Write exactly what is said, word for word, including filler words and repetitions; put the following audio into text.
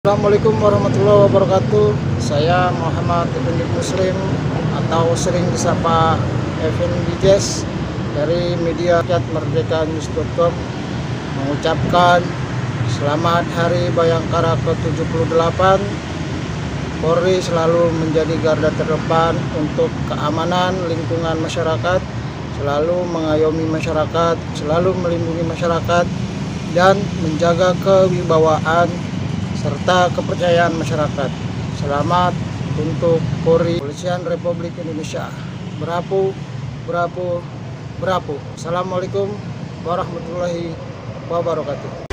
Assalamualaikum warahmatullahi wabarakatuh. Saya Muhammad Ibn Muslim atau sering disapa Effendi Jazz dari media rakyat merdeka news dot com mengucapkan selamat Hari Bayangkara ke tujuh puluh delapan. Polri selalu menjadi garda terdepan untuk keamanan lingkungan masyarakat, selalu mengayomi masyarakat, selalu melindungi masyarakat, dan menjaga kewibawaan serta kepercayaan masyarakat. Selamat untuk Polri, Kepolisian Republik Indonesia. Berapu, berapu, berapu. Assalamualaikum warahmatullahi wabarakatuh.